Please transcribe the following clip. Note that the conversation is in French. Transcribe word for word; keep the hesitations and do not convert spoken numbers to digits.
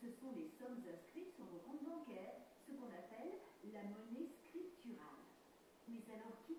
Ce sont les sommes inscrites sur vos comptes bancaires, ce qu'on appelle la monnaie scripturale. Mais alors, qui